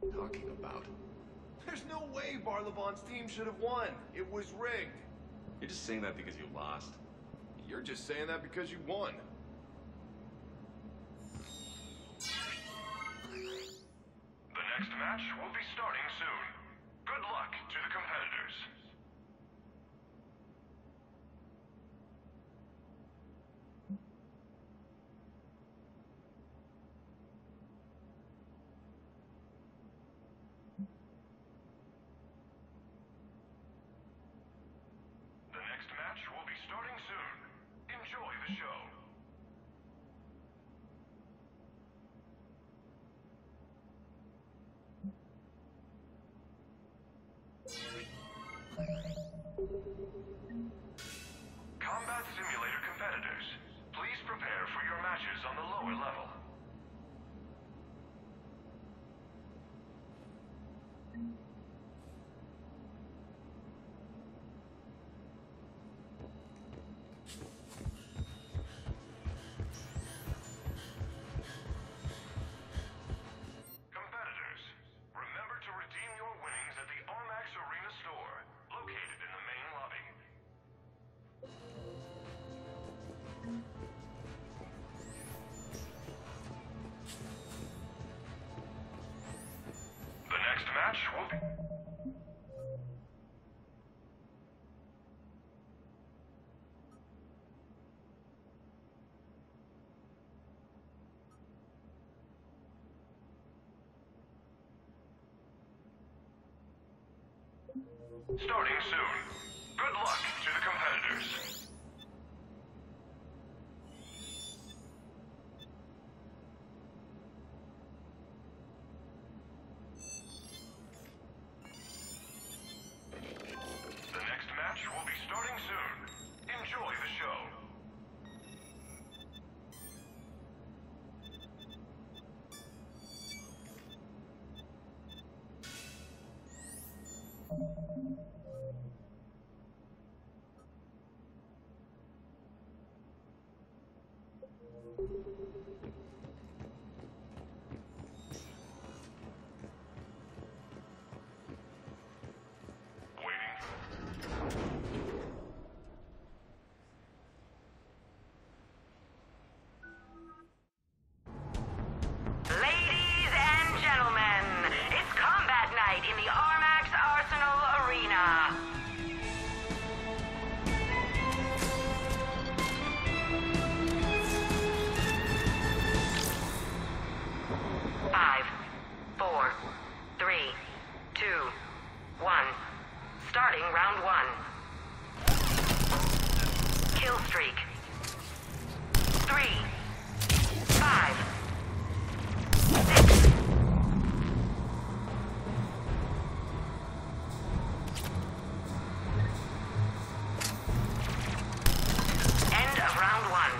talking about? There's no way Barlabon's team should have won. It was rigged. You're just saying that because you lost. You're just saying that because you won. The next match will be starting soon. Good luck to the competitors. The next match will be starting soon. Enjoy the show. Combat Simulator competitors, please prepare for your matches on the lower level. Competitors, remember to redeem your winnings at the Armax Arena store, located in the main lobby. The next match will be... starting soon. Good luck to the competitors. The next match will be starting soon. Enjoy the show. Ladies and gentlemen, it's combat night in the Armax Arsenal Arena. Five, four, three, two, one. Starting round one. Kill streak. 3, 5, 6. End of round one.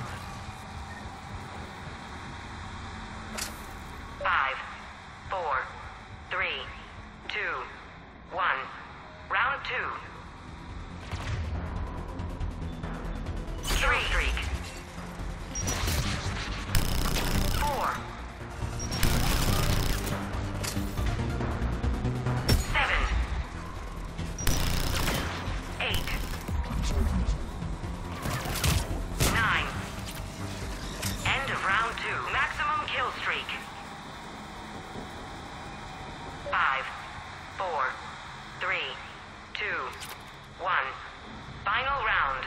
5, 4, 3, 2, 1. Round two. Kill streak. 4, 7, 8, 9. End of round two. Maximum kill streak. 5, 4, 3, 2, 1. Final round.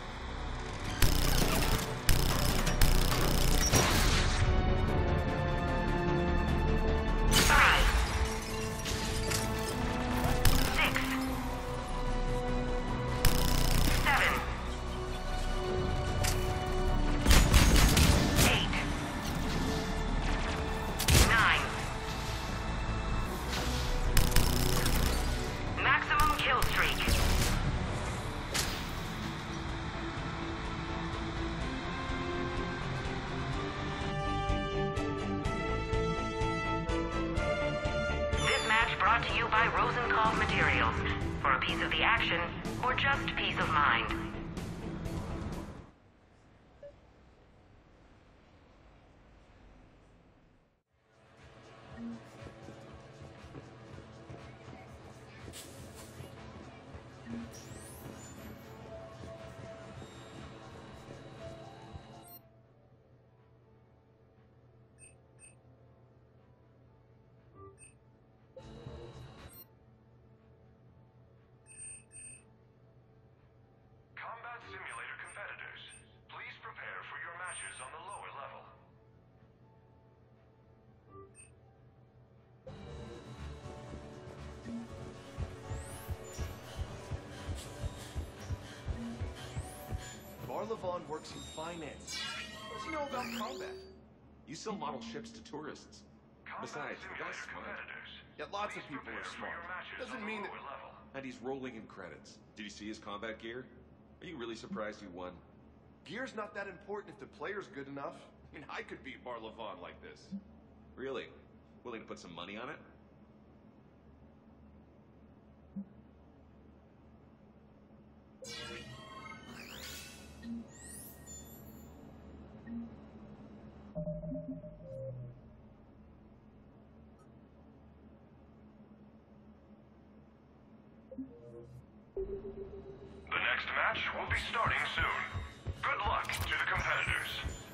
Brought to you by Rosenkopf Materials. For a piece of the action, or just peace of mind. Barlavon works in finance. What does he know about combat? You sell model ships to tourists. Besides, the guy's smart. Yeah, lots of people are smart. Doesn't mean that... And he's rolling in credits. Did you see his combat gear? Are you really surprised he won? Gear's not that important if the player's good enough. I mean, I could beat Barlavon like this. Really? Willing to put some money on it? The next match will be starting soon. Good luck to the competitors.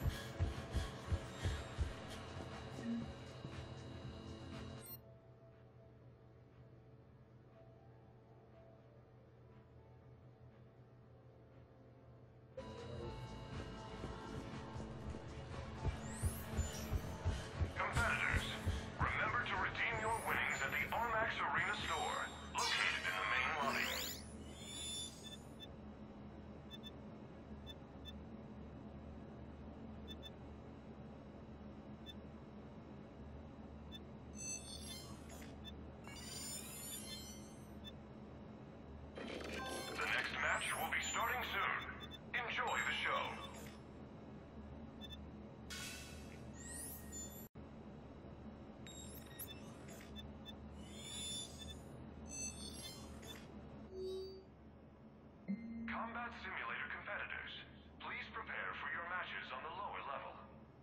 Competitors, remember to redeem your winnings at the Armax Arena store, located in the main lobby. The next match will be starting soon. Enjoy the show. Combat Simulator competitors, please prepare for your matches on the lower level.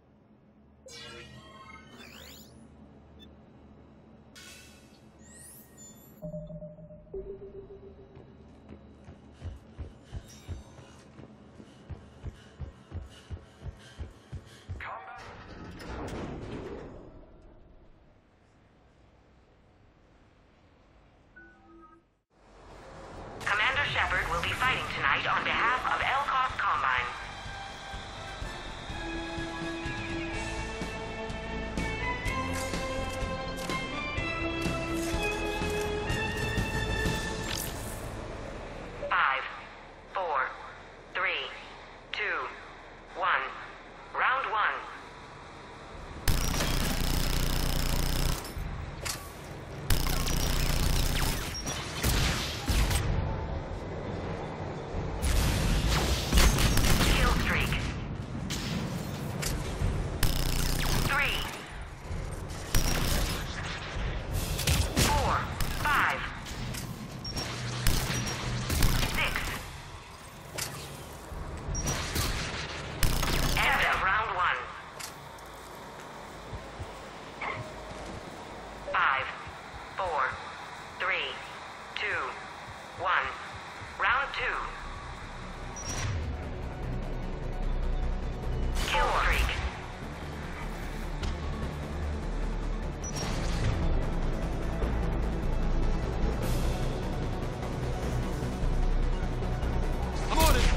Combat... Commander Shepard will be fighting tonight on behalf of Elcos Combine. Five, four, three, two, one. Round one. Kill streak. 3, 4, 5, 6. End of round one. 5, 4, 3, 2, 1. Round two. Kill streak. I'm on it!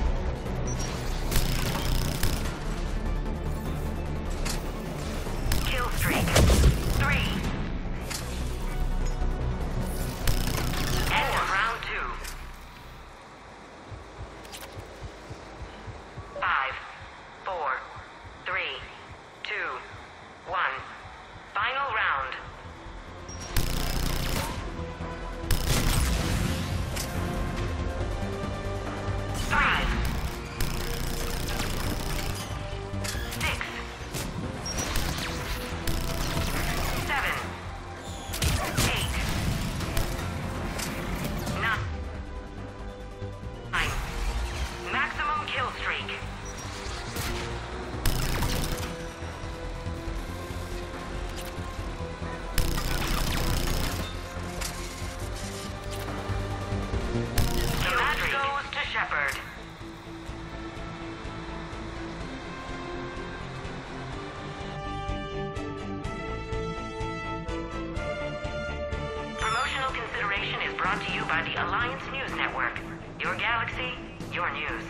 Kill streak. 3. End of round two. 5, 4, 3, 2, 1. Final round. Five, 6, 7, 8, 9. Maximum kill streak. The match goes to Shepard. Promotional consideration is brought to you by the Alliance News Network. Your galaxy, your news.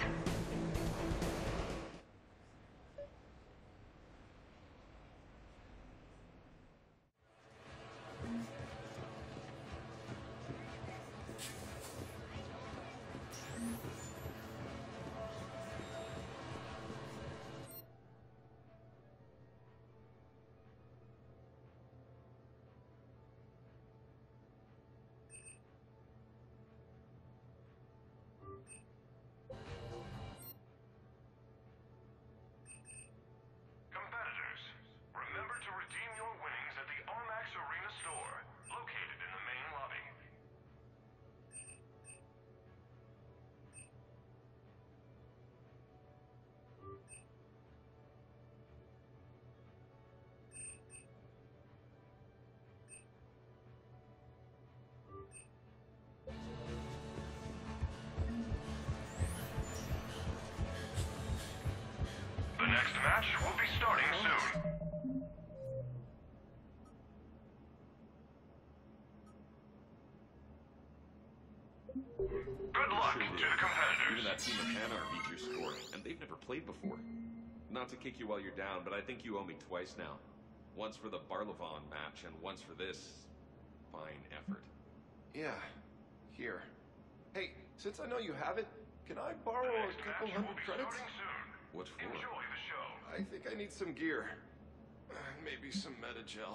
Good luck Sure to did. the competitors. Even that team of Hanar beat your score, and they've never played before. Not to kick you while you're down, but I think you owe me twice now. Once for the Barlovon match, and once for this fine effort. Yeah, here. Hey, since I know you have it, can I borrow The a next couple match will hundred be credits? starting soon. What for? Enjoy the show. I think I need some gear. Maybe some Metagel.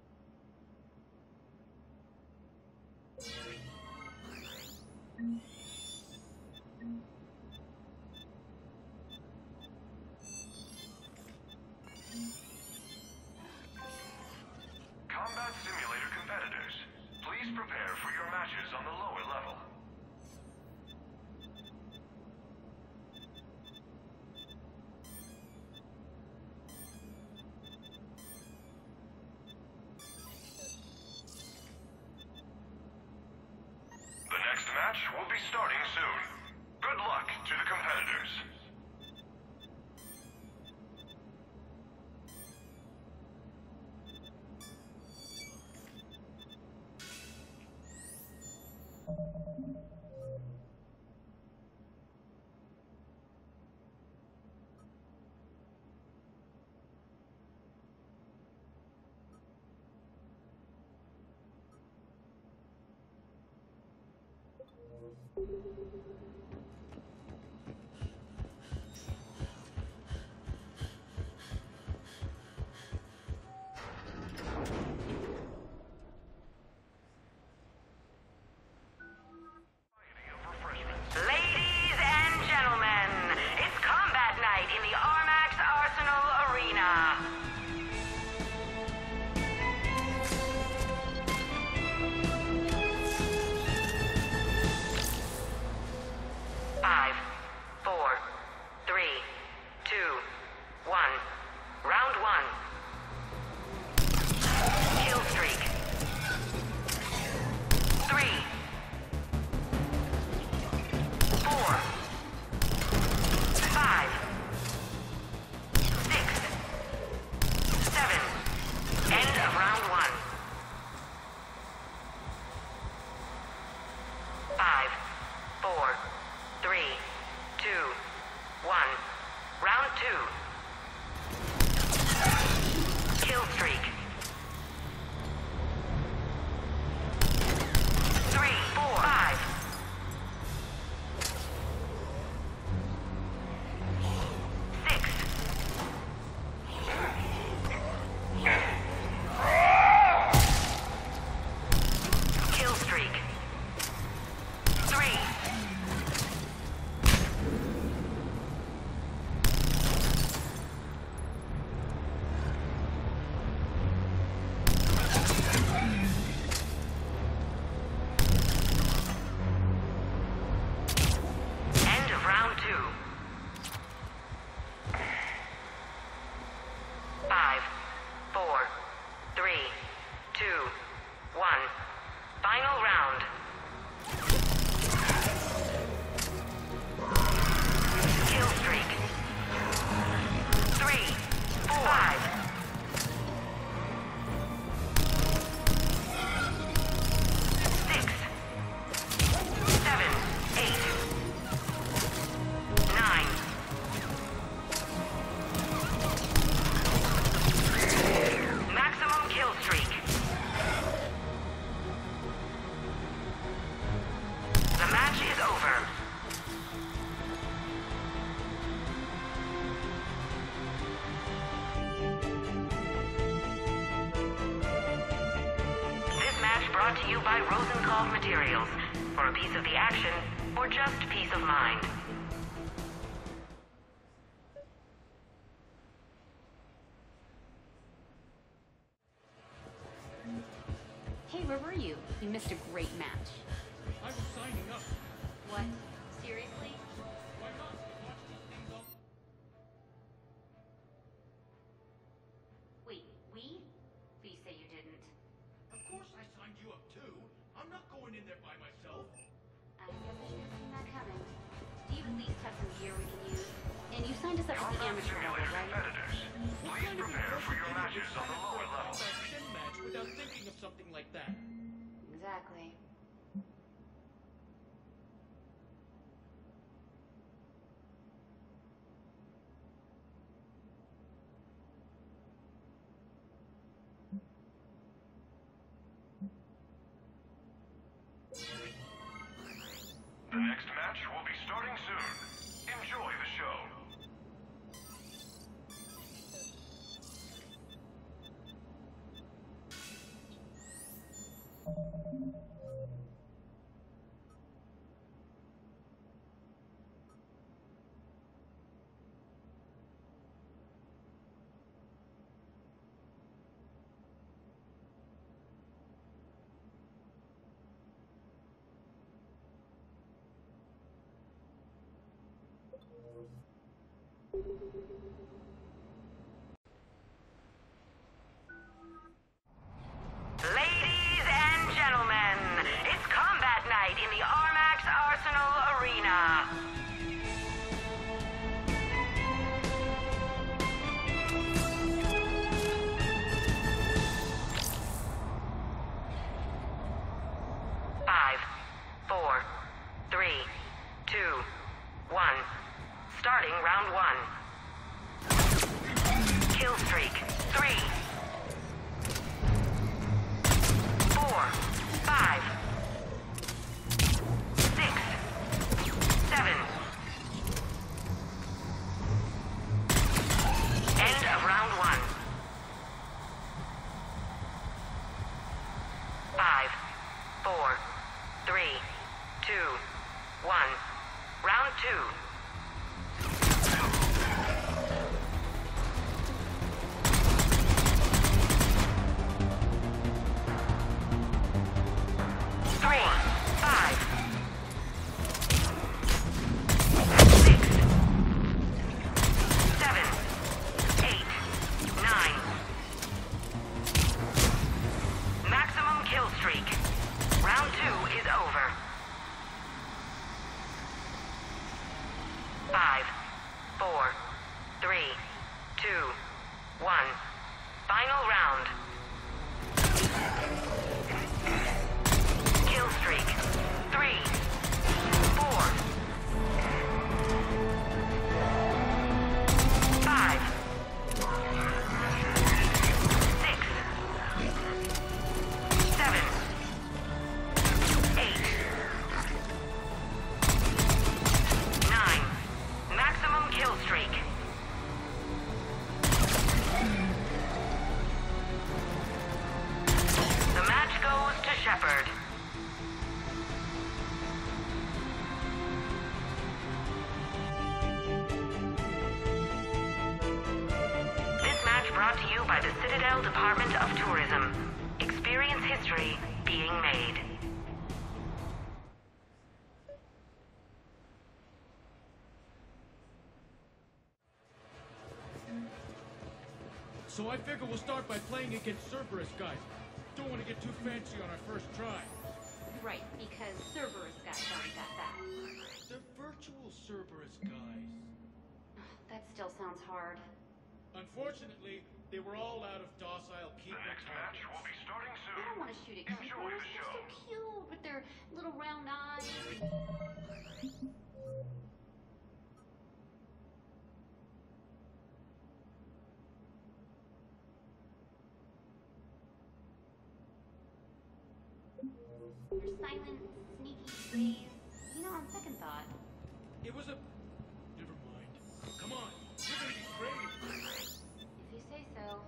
Combat Simulator competitors, please prepare for your matches on the lower level. The next match will be starting soon. Good luck to the competitors. Ladies and gentlemen, it's combat night in the Armax Arsenal Arena. Five, four, three, two, one. Round one. Kill streak. 3, 4, 5, 6, 7. End of round one. 5, 4, 3, 2, 1. Round two. Kill streak. 3, 4, 5. 6. Kill streak. 3. 5, 4, 3, 2, 1. Final round. Kill streak. 3, 4, 5. 6, 7, 8, 9. Maximum kill streak. The match is over. This match brought to you by Rosenkalk Materials. For a piece of the action, or just peace of mind. Hey, where were you? You missed a great match. I was signing up. What? Seriously? Why not? Watch these things all. Wait, we? Please say you didn't. Of course I signed you up too. I'm not going in there by myself. I guess I should have seen that coming. Do you at least have some gear we can use? And you signed us up for the Combat amateur level, Simulator right? competitors, please prepare for your matches on the lower level. Combat sim match without thinking of something like that. Exactly. match will be starting soon. Enjoy the show. Ladies and gentlemen, it's combat night in the Armax Arsenal Arena. Five, four, three, two, one. Starting round one. Kill streak. 3, 4, 5, 6, 7. End of round one. 5, 4, 3, 2, 1. Round two. Brought to you by the Citadel Department of Tourism. Experience history being made. So I figure we'll start by playing against Cerberus guys. Don't want to get too fancy on our first try. Right, because Cerberus guys aren't that bad. They're virtual Cerberus guys. That still sounds hard. Unfortunately, they were all out of docile The keeper next match targets. will be starting I soon. don't want to shoot at Enjoy keepers. the They're so show. cute with their little round eyes. Their silent, sneaky ways. You know, on second thought, It was a... Never mind. Come on, you're gonna be brave. if you say so.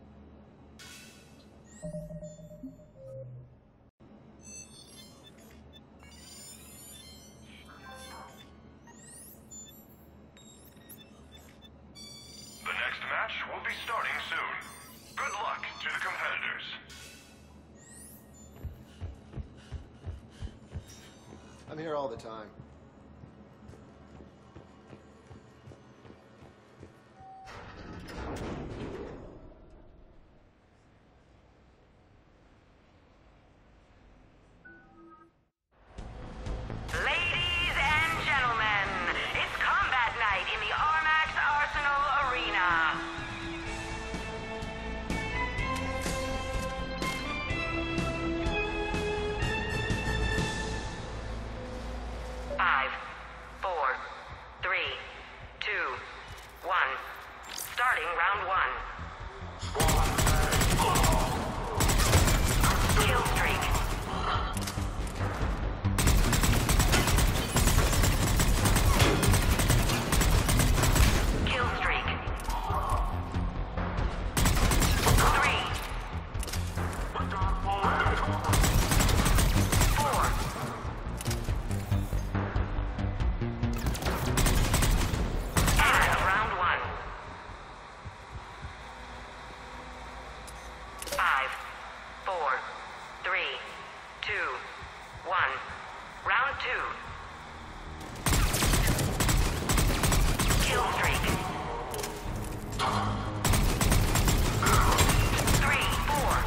The next match will be starting soon. Good luck to the competitors. I'm here all the time. Ladies and gentlemen, it's combat night in the Armax Arsenal Arena. 3, 2, 1. Round 2. Kill streak. 3, 4.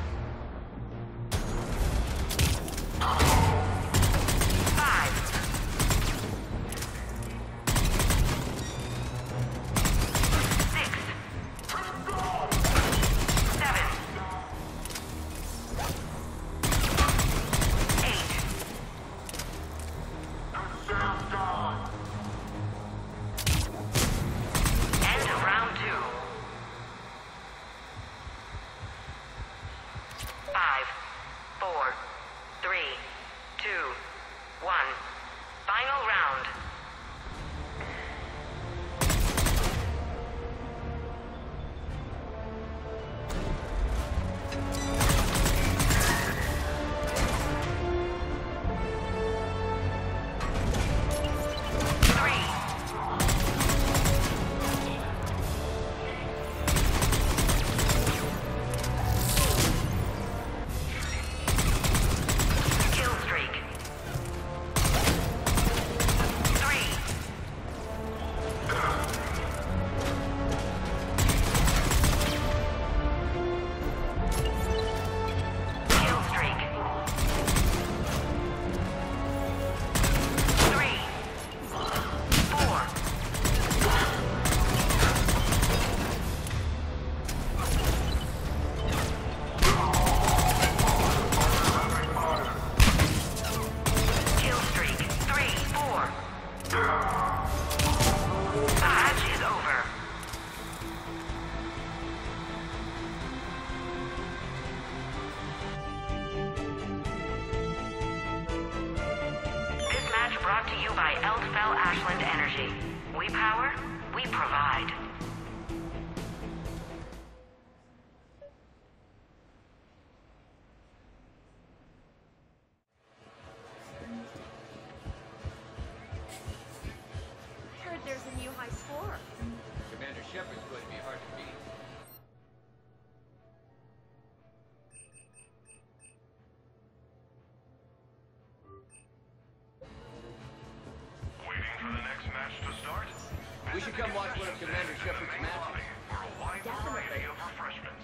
5. 6. 7. 8. End of round 2. 5, 4, 3, 2, 1. Final round. Kill streak. 3. Kill streak. 3, 4. 'Kill streak. 3, 4. The match is over. This match brought to you by Eldfell Ashland Energy. We power, we provide. I heard there's a new high score. Commander Shepard's going to be hard to beat. Waiting for the next match to start? We should come watch one of Commander Shepard's Main matches. lobby for a wide variety of refreshments.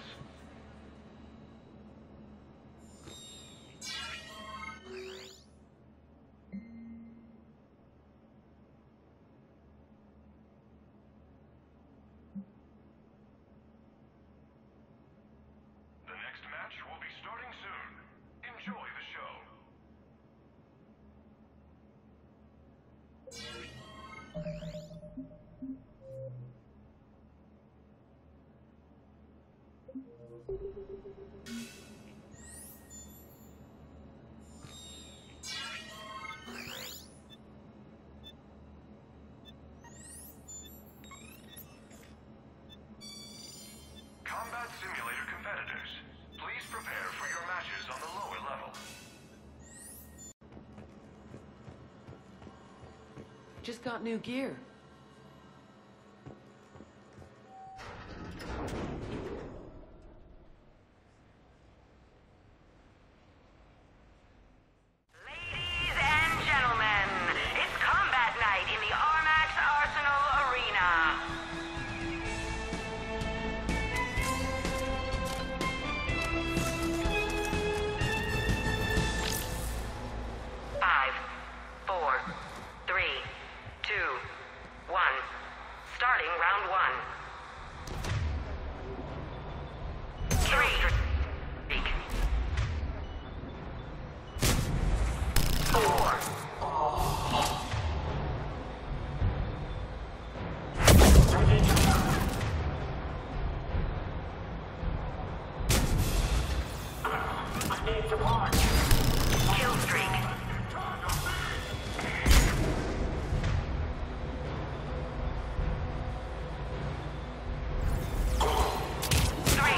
The next match will be starting soon. Enjoy the show. Combat Simulator competitors, please prepare for your matches on the lower level. Just got new gear. Ladies and gentlemen, it's combat night in the Armax Arsenal Arena. 5, 4, 3, 2, 1. Starting round 1. 3. 4. Kill streak. 3,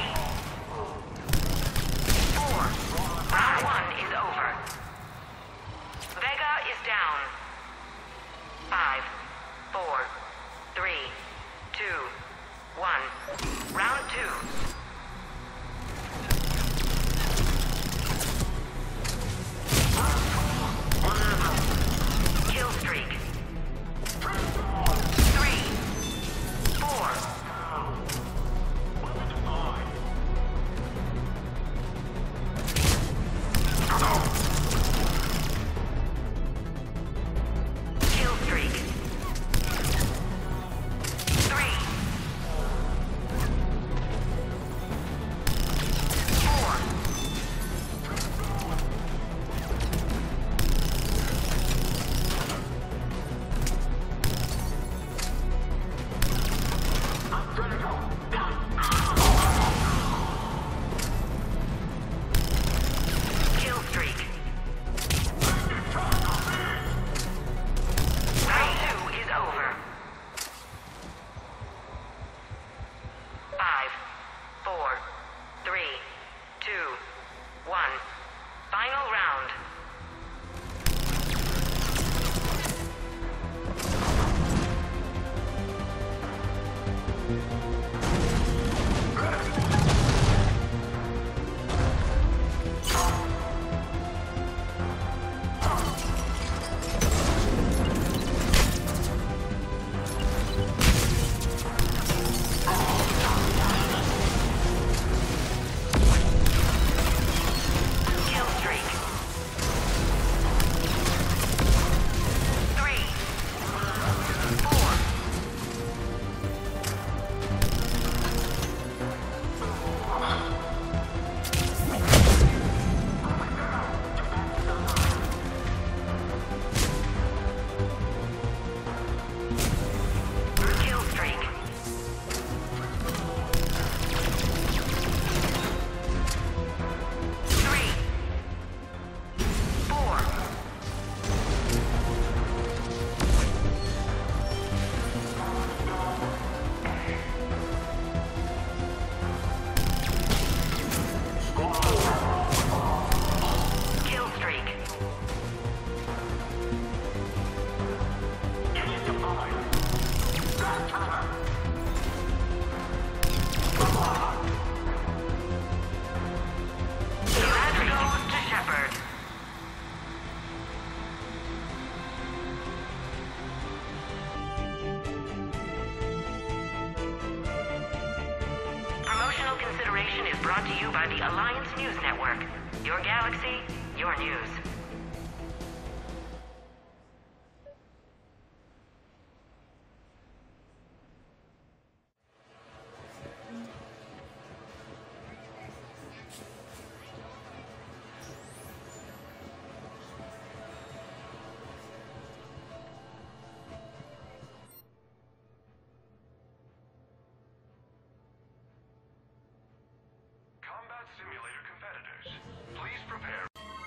4. Round 1 is over. Vega is down. 5, 4, 3, 2, 1. Round 2. station is brought to you by the Alliance News Network. Your galaxy, your news. Combat Simulator competitors, please prepare.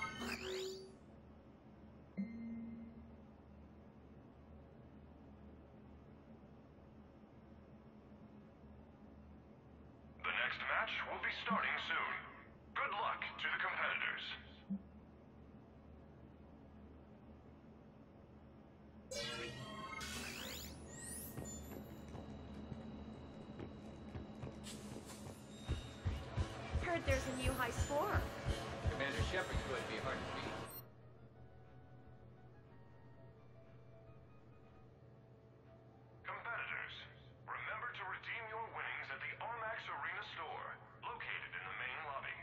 The next match will be starting soon. Good luck to the competitors. Heard there's a new high score. Commander Shepard's going to be hard to beat. Competitors, remember to redeem your winnings at the Armax Arena store, located in the main lobby.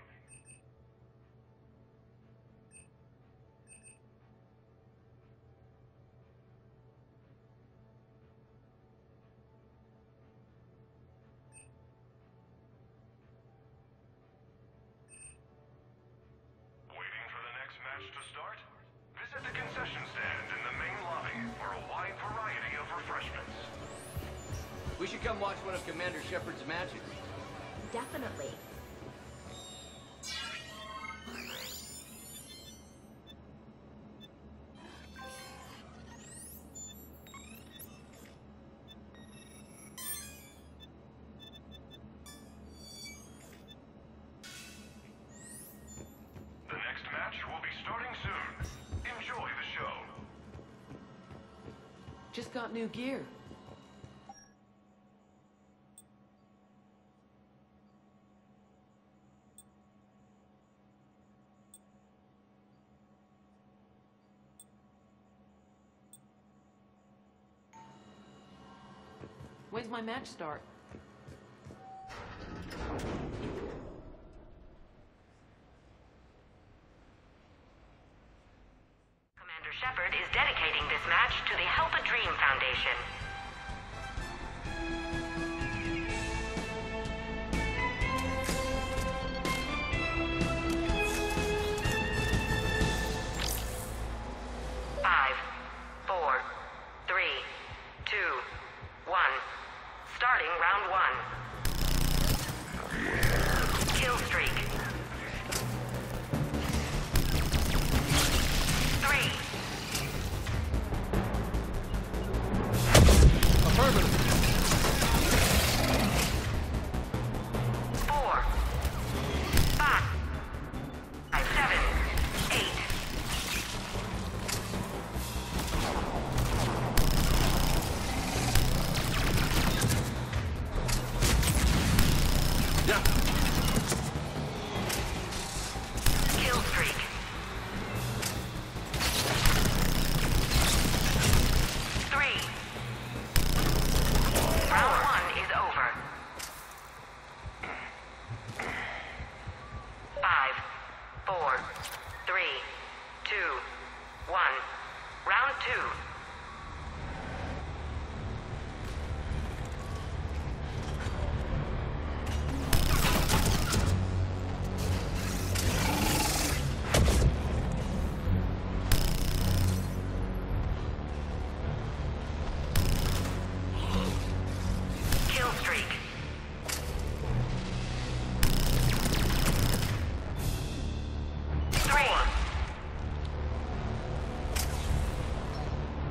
Waiting for the next match to start? Visit the concession stand in the main lobby for a wide variety of refreshments. We should come watch one of Commander Shepard's matches. Definitely. The next match will be starting soon. Enjoy the show. Just got new gear. When's my match start? Commander Shepard is dedicating this match to the Help a Dream Foundation. Five, four, three, two, one. Starting round one. Kill streak. 3. Affirmative. 4, 5, 7, 8. Yeah. Kill streak. 3. Round one is over. 5, 4, 3, 2, 1. Round two. Kill streak. 3.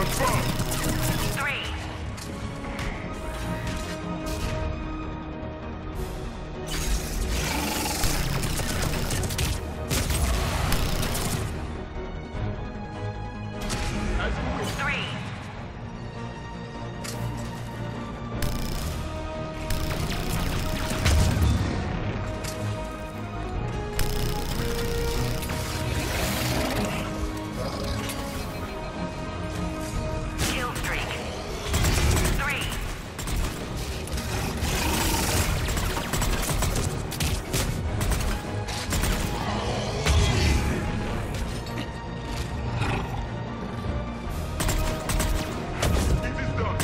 Confirm. 3. As you wish. 3. Kill streak. 3. It is done.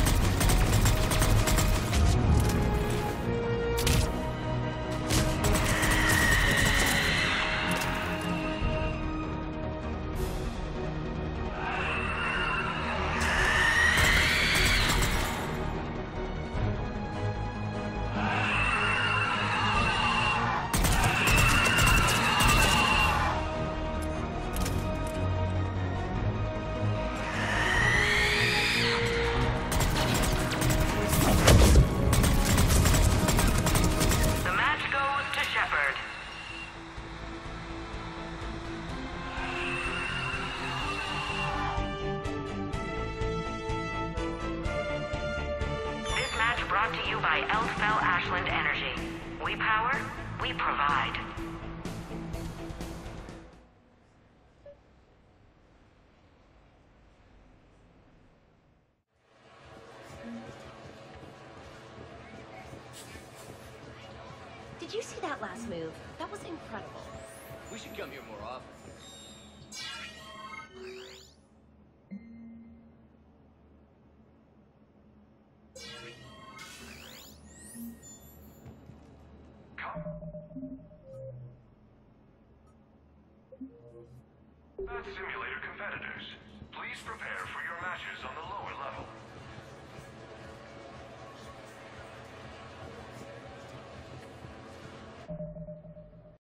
The match goes to Shepard. This match brought to you by Elspell Ashland Energy. We power, we provide. Did you see that last move? That was incredible. We should come here more often. Simulator competitors, please prepare for your